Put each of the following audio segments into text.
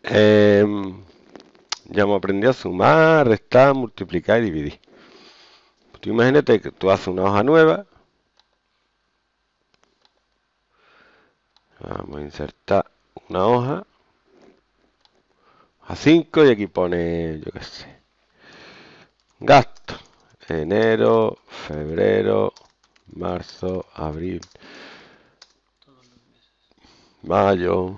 Ya hemos aprendido a sumar, restar, multiplicar y dividir. Tú imagínate que tú haces una hoja nueva. Vamos a insertar una hoja a 5 y aquí pone, yo qué sé, gasto. Enero, febrero, marzo, abril, mayo.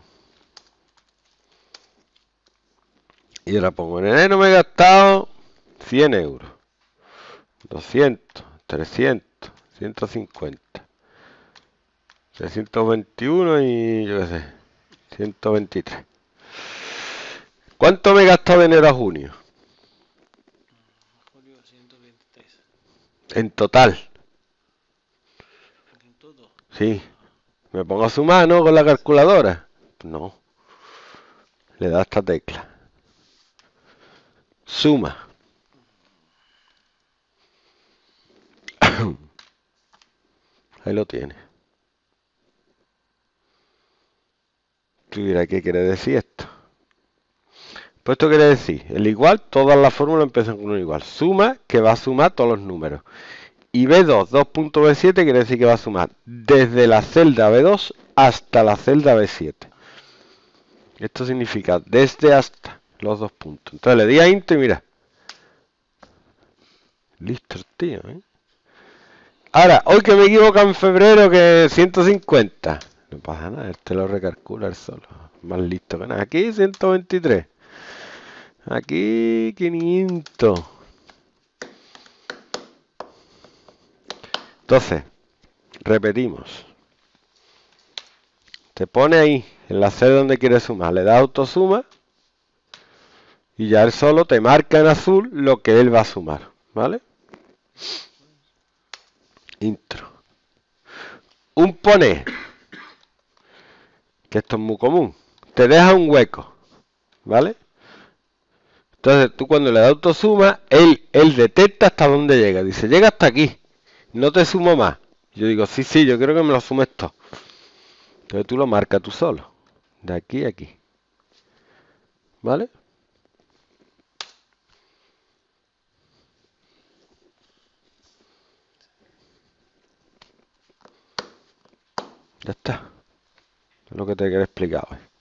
Y ahora pongo en enero me he gastado 100 euros, 200, 300, 150, 321 y yo qué sé, 123. ¿Cuánto me he gastado de enero a junio? Julio 123. En total. ¿En todo? Sí. Me pongo a sumar, ¿no? Con la calculadora. No. Le da esta tecla. Suma. Ahí lo tienes. Tú dirás, ¿qué quiere decir esto? Pues esto quiere decir, el igual, todas las fórmulas empiezan con un igual. Suma, que va a sumar todos los números. Y B2, 2.B7 quiere decir que va a sumar desde la celda B2 hasta la celda B7. Esto significa desde hasta los dos puntos. Entonces le di a Int y mira. Listo, tío, ¿eh? Ahora, hoy que me equivoco en febrero que 150. No pasa nada, este lo recalcula él solo. Más listo que nada. Aquí 123. Aquí 500. Entonces, repetimos. Te pone ahí, en la celda donde quieres sumar. Le da autosuma. Y ya él solo te marca en azul lo que él va a sumar. ¿Vale? Intro. Un pone, que esto es muy común. Te deja un hueco. ¿Vale? Entonces tú cuando le das autosuma, él detecta hasta dónde llega. Dice, llega hasta aquí. No te sumo más. Yo digo, sí, sí, yo quiero que me lo sumes todo. Entonces tú lo marcas tú solo. De aquí a aquí. ¿Vale? Ya está. Es lo que te quiero explicar hoy.